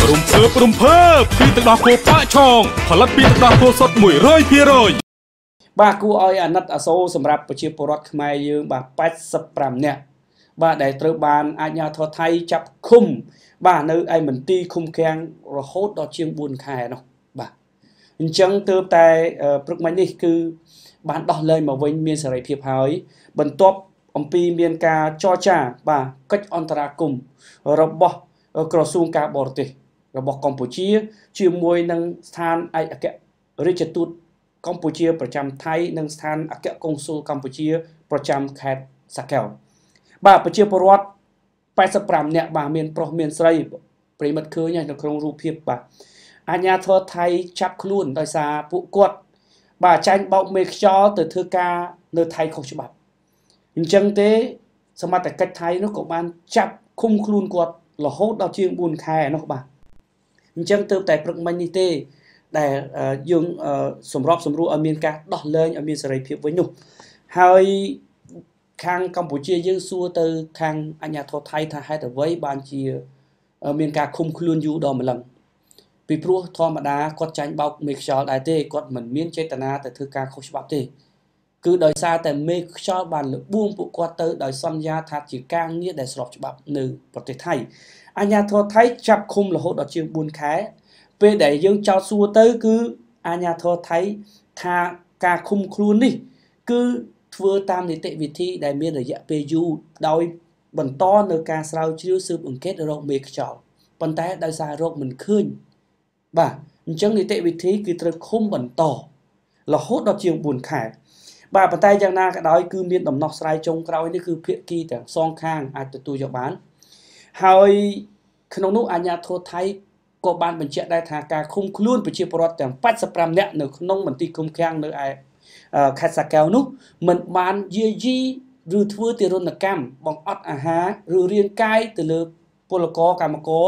ព្រំភើបពីទឹកដោះគោប៉ាក់ឆងផលិតពីទឹកដោះគោសុទ្ធ 100% បាទគួរឲ្យអាណិតអាសូរសម្រាប់ប្រជាពលរដ្ឋខ្មែរយើងបាទ85នាក់បាទដែលត្រូវបានអាជ្ញាធរថៃចាប់ឃុំបាទនៅឯមន្ទីរឃុំឃាំងរហូតដល់ជាង4ខែនោះបាទអញ្ចឹងទើបតែព្រឹកមិញនេះគឺបានដោះលែងមកវិញមានសេរីភាពហើយបន្ទាប់អំពីមានការចរចាបាទកិច្ចអន្តរាគមន៍របស់ក្រសួងការបរទេសរបស់កម្ពុជាជាមួយនឹងស្ថានឯកអគ្គរដ្ឋទូតកម្ពុជាប្រចាំថៃនិងស្ថានអគ្គកុងស៊ុលកម្ពុជាប្រចាំខេត្តសាកែវបាទប្រជាពលរដ្ឋ85នាក់បាទមានប្រុសមានស្រីប្រិមិត្តឃើញនៅក្នុងរូបភាពបាទអាជ្ញាធរថៃចាប់ខ្លួនដោយសារពួកគាត់បាទចាញ់បោកមេខ្យល់ទៅធ្វើការនៅថៃខុសច្បាប់អញ្ចឹងទេសមត្ថកិច្ចថៃនោះក៏បានចាប់ឃុំខ្លួនគាត់រហូតដល់ជាង4ខែនោះបាទអញ្ចឹងទើបតែព្រឹកមិញនេះទេដែលយើងសម្របសម្រួលឲ្យមានការដោះលែងឲ្យមានសេរីភាពវិញនោះហើយខាងកម្ពុជាយើងសួរទៅខាងអាជ្ញាធរថៃថាហេតុអ្វីបានជាមានការឃុំខ្លួនយូរដល់ម្លឹងពីព្រោះធម្មតាគាត់ចាញ់បោកមេខ្យល់ដែរទេគាត់មិនមានចេតនាទៅធ្វើការខុសច្បាប់ទេគឺដោយសារតែមេខ្យល់បានលបួងពួកគាត់ទៅដោយសន្យាថាជាការងារដែលស្របច្បាប់នៅប្រទេសថៃអាជ្ញាធរថៃចាប់ឃុំរហូតដល់ជាង4ខែពេលដែលយើងចោទសួរទៅគឺអាជ្ញាធរថៃថាការឃុំខ្លួននេះគឺធ្វើតាមនីតិវិធីដែលមានរយៈពេលយូរដោយបន្តនៅការស្រាវជ្រាវស៊ើបអង្កេតរកមេខ្យល់ប៉ុន្តែដោយសាររកមិនឃើញបាទអញ្ចឹងនីតិវិធីគឺត្រូវឃុំបន្តរហូតដល់ជាង4ខែបាទប៉ុន្តែយ៉ាងណាក៏ដោយគឺមានដំណោះស្រាយចុងក្រោយនេះគឺភាគីទាំងសងខាងអាចទទួលយកបានហើយក្នុងនោះអាជ្ញាធរថៃក៏បានបញ្ជាក់ដែរថាការឃុំខ្លួនប្រជាពលរដ្ឋទាំង85នាក់នៅក្នុងមន្ទីរឃុំឃាំងនៅឯខេត្តសាកែវនោះមិនបានយាយីឬធ្វើទារុណកម្មបង្អត់អាហារឬរាងកាយទៅលើពលករកម្មករ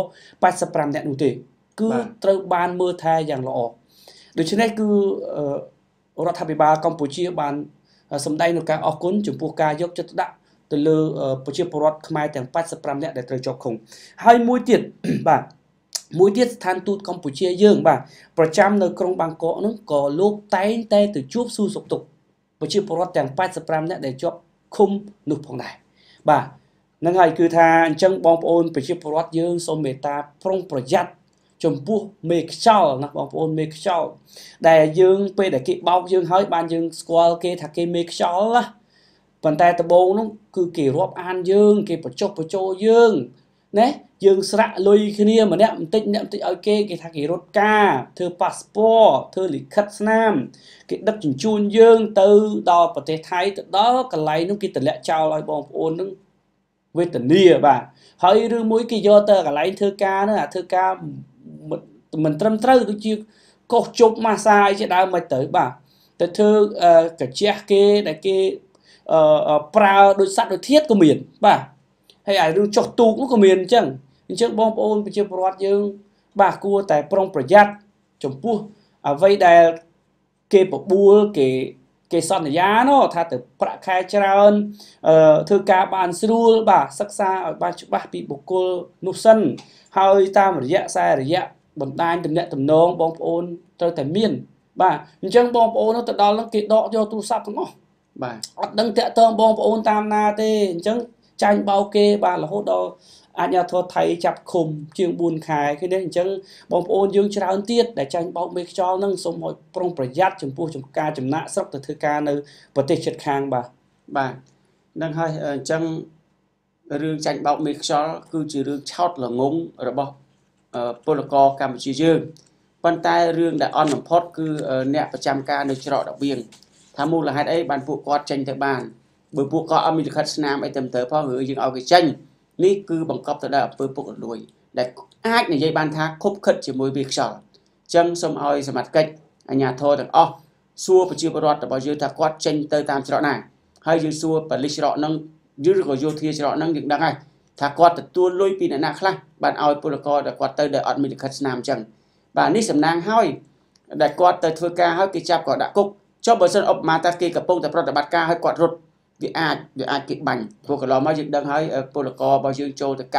85នាក់នោះទេគឺត្រូវបានមើលថែយ៉ាងល្អដូច្នេះគឺរដ្ឋាភិបាលកម្ពុជាបានសម្ដែងនូវការអរគុណចំពោះការយកចិត្តទុកដាក់ទៅលើប្រជាពលរដ្ឋខ្មែរទាំង85នាក់ដែលត្រូវជាប់ឃុំហើយមួយទៀតបាទមួយទៀតស្ថានទូតកម្ពុជាយើងបាទប្រចាំនៅក្រុងបាងកកនោះក៏លោកតែងតែទៅជួបសួរសុខទុក្ខប្រជាពលរដ្ឋទាំង85នាក់ដែលជាប់ឃុំនោះផងដែរបាទហ្នឹងហើយគឺថាអញ្ចឹងបងប្អូនប្រជាពលរដ្ឋយើងសូមមេត្តាប្រុងប្រយ័ត្នចំពោះមេខ្យល់ណាបងប្អូនមេខ្យល់ដែលយើងពេលដែលគេបោកយើងហើយបានយើងស្គាល់គេថាគេមេខ្យល់ណាប៉ុន្តែដំបូងនោះគឺគេរាប់អានយើងគេបញ្ចុះបញ្ចូលយើងណាយើងស្រាក់លុយគ្នាម្នាក់បន្តិចអ្នកបន្តិចឲ្យគេថាគេរត់ការធ្វើប៉ាសពតធ្វើលិខិតស្នាមគេដឹកជញ្ជូនយើងទៅដល់ប្រទេសថៃទៅដល់កន្លែងនោះគេតម្លាក់ចោលឲ្យបងប្អូននឹងវេទនាបាទហើយឬមួយគេយកទៅកន្លែងធ្វើការនោះអាធ្វើការមិនត្រឹមត្រូវដូចជាកោសជប់ម៉ាសាអីជាដើមមិនទៅបាទទៅធ្វើកាជះគេដែលគេប្រើដូចសត្វដូចធាតុក៏មានបាទហើយអារឿងចុះទូកនោះក៏មានអញ្ចឹងបងប្អូនប្រជាពលរដ្ឋយើងបាទគួរតែប្រុងប្រយ័ត្នចំពោះអ្វីដែលគេបបួលគេសន្យានោះថាទៅប្រាក់ខែច្រើនធ្វើការបានស្រួលបាទសិក្សាឲ្យបានច្បាស់ពីបុគ្គលនោះសិនហើយតាមរយៈរយៈបណ្ដាញទំនាក់ទំនងបងប្អូនត្រូវតែមានបាទអញ្ចឹងបងប្អូនទៅដល់នោះគេដកយកទូរស័ព្ទទាំងអស់បាទអត់ដឹងតាក់ទងបងប្អូនតាមណាទេអញ្ចឹងចាញ់បោកគេបាទរហូតដល់អាជ្ញាធរថៃចាប់ឃុំជាង4ខែគឺនេះអញ្ចឹងបងប្អូនយើងច្រើនទៀតដែលចាញ់បោកមេខ្យល់ហ្នឹងសូមឲ្យប្រុងប្រយ័ត្នចំពោះការចំណាក់ស្រុកទៅធ្វើការនៅប្រទេសជិតខាងបាទហ្នឹងហើយអញ្ចឹងរឿងចាញ់បោកមេខ្យល់គឺជារឿងឆោតល្ងងរបស់ពលករកម្ពុជាយើងប៉ុន្តែរឿងដែលអន់បំផុតគឺអ្នកប្រចាំការនៅច្រកដាវៀងថាមូលហេតុអីបានពួកគាត់ចេញទៅបានបើពួកគាត់អត់មានលិខិតស្នាមអីទៅផងឬយើងឲ្យគេចេញនេះគឺបង្កប់ទៅដល់អំពើពុករលួយដែលអាចនិយាយបានថាខុបខិតជាមួយវាខ្យល់អញ្ចឹងសូមឲ្យសមាជិកអាជ្ញាធរទាំងអស់សួរប្រជាពលរដ្ឋរបស់យើងថាគាត់ចេញទៅតាមច្រកណាហើយយើងសួរប៉ូលីសច្រកហ្នឹងឬក៏យោធាច្រកហ្នឹងយើងដឹងហើយថាគាត់ទទួលលុយពីអ្នកណាខ្លះបានឲ្យពលករដែលគាត់ទៅដែលអត់មានលិខិតស្នាមអញ្ចឹងបាទនេះសំណាងហើយដែលគាត់ទៅធ្វើការហើយគេចាប់គាត់ដាក់គុកចុះបើសិនឧបមាថាគេកំពុងតែប្រតិបត្តិការហើយគាត់រត់វាអាចគេបាញ់ព្រោះកន្លងមកយើងដឹងហើយពលកររបស់យើងចូលទៅកាប់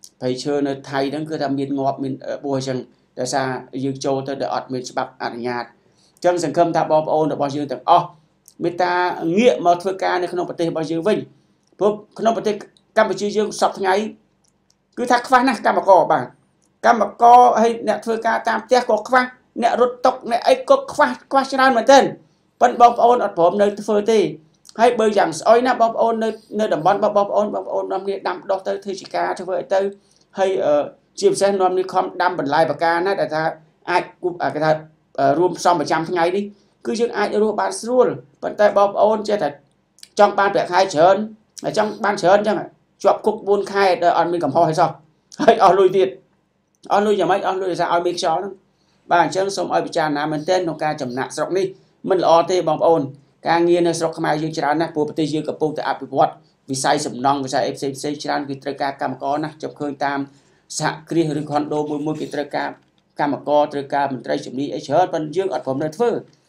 phải chơi nơi Thái đó cứ làm miền ngọt miền bùa chẳng tại sao dương châu tới để ọt miền bắc ảnh nhạt chân sản khâm ta bom ôn được bao nhiêu tầng người ta nghĩa mà thưa ca này không bật bao nhiêu vinh không bật Campuchia dương sọc ngày cứ thắc phá nè cam cò bà cam cò hay nè thưa ca tam té có phá nè rút tóc nè ấy có phá qua chân mà tên vẫn bom ôn ởผมnơi phơi tì hay bây giờ ôi nè bom ôn nơi đầm bom ôn năm nay đâm đo tới thi ca cho vợ tới hay chìm xe năm nay không đâm bẩn lại và ca nè đại ta ai cũng cái ta room xong 100 ngày đi cứ chứ ai đưa bán luôn vẫn tại bom ôn chơi thật trong ban việc hai chớn ở trong ban chớn chẳng hạn chụp cục buôn khai ở mình cầm ho hay sao hay ở lui tiền ở lui nhà máy ở lui ra ở mình cho nó bà chân xong ở bị tràn nào mình tên nó ca chậm nặng sọc đi mình lo tê bom ôn ca nghiêng nó sọc mai dương tràn nè bộ tê dươngกับปูแต่ áp bọt vì sai sầm nong vì sai fcc tràn vì trời ca cam có nè chụp khơi tam sạ kia rồi con đô mùi mùi cái trời ca cam có trời ca mình trời chụp đi ấy chớn vẫn dương ởผมnơi phơi